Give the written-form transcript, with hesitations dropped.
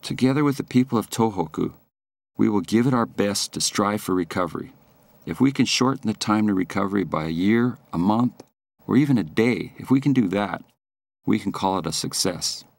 Together with the people of Tohoku, we will give it our best to strive for recovery. If we can shorten the time to recovery by a year, a month, or even a day, if we can do that, we can call it a success.